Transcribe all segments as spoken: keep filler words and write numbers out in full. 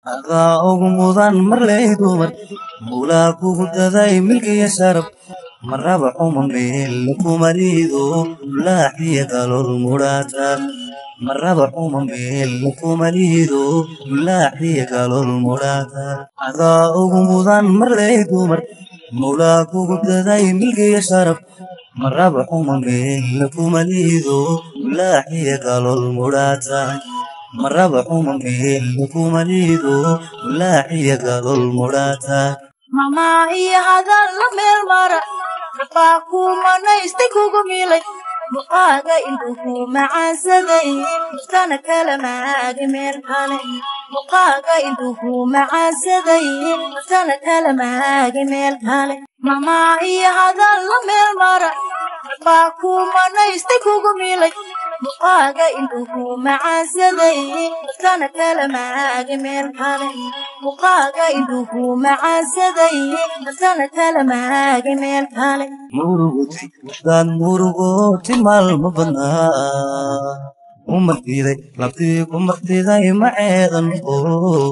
Aga ugu mudan marley dumar mula kugu daday milkiya sharaf maraba xuma meel kumarido laaxiya galol murata maraba xuma meel kumarido laaxiya galol murata aga ugu mudan marley dumar mula kugu daday milkiya sharaf maraba xuma meel kumarido laaxiya galol murata maraba xuma meel kumarido laaxiya galol murata mama iyo hadal la meel mara baa ku manaystay kugu milay muqaaga intuu macaansaday kana kala maagi meel kale muqaaga intuu macaansaday kana kala maagi meel kale mama iyo hadal la meel mara baa ku manaystay kugu milay muqaaga intuu macaansaday kana kala maagi meel kale muqaaga intuu macaansaday kana kala maagi meel kale murugoti dan murugoti maalma badnaa umartiday labtii ku martiday maceedan oo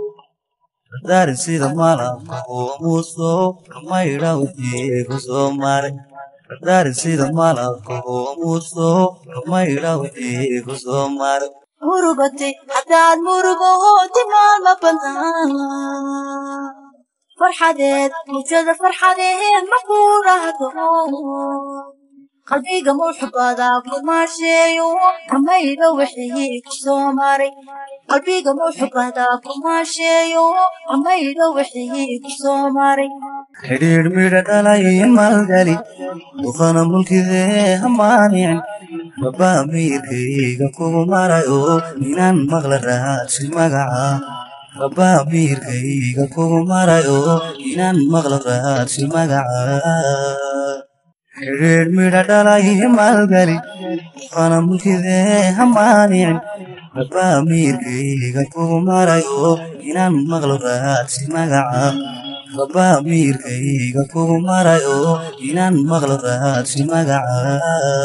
daarin sida malabka oo muuso kamayra wixii ku soo maray daarin sida malabka oo muuso kamayra wixii ku soo maray murugoti hadaad murugoti maalma badnaa farxadeed mujada farxadeed ma ku raahdo qalbiga muxbada kuma sheeyo kamayga wixii ku soo maray qalbiga muxbada kuma sheeyo kamayga wixii ku soo maray xidhiidh midha dhalay maalgali duqana mulkidee hamaanicin babaa miirkayga kugu marayo inaan maqla raadsi magaca babaa miirkayga kugu marayo inaan maqla raadsi magaca xidhiidh midha dhalay maalgali duqana mulkidee hamaanicin babaa miirkayga kugu marayo inaan maqla raadsi magaca babaa miirkayga kugu marayo inaan maqla raadsi magaca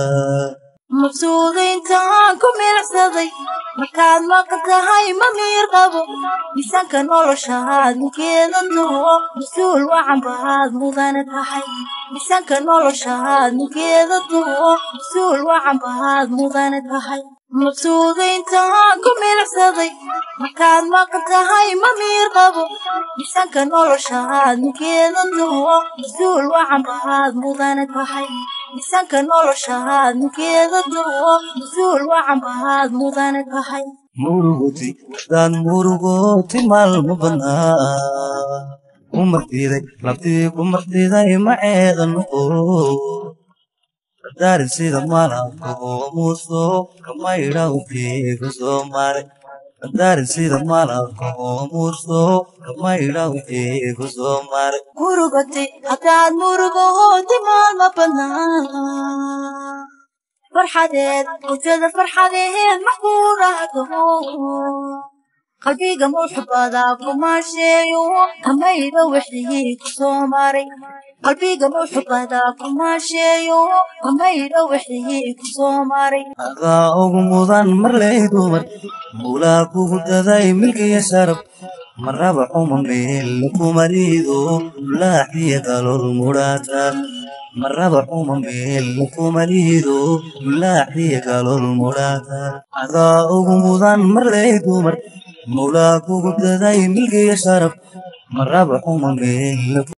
mabsuudiintaan ku milicsaday markaad maqtahay ma miir qabo miisaanka noloshaad ninkeeda duho mas-uul wacan baad mudane tahay miisaanka noloshaad ninkeeda duho mas-uul wacan baad mudane tahay mabsuudiintaan ku milicsaday markaad maqtahay ma miir qabo miisaanka noloshaad ninkeeda duho mas-uul wacan baad mudane tahay miisaanka noloshaad ninkeeda duho mas-uul wacan baad mudane tahay murugoti dan murugoti maalma badnaa umartiday labtii ku martiday maceedan oo daarin sida malabka oo muuso kamayra wixii ku soo maray daarin sida malabka oo muuso kamayra wixii ku soo maray murugoti hadaad murugoti maalma badnaa farxadeed mujada farxadeed ma ku raahdo qalbiga muxbada kuma sheeyo kamayga wixii ku soo maray qalbiga muxbada kuma sheeyo kamayga wixii ku soo maray aga ugu mudan marley dumar mula kugu daday milkiya sharaf maraba xuma meel kumarido laaxiya galol murata maraba xuma meel kumarido laaxiya galol murata aga ugu mudan marley dumar mula kugu daday milkiya sharaf maraba xuma meel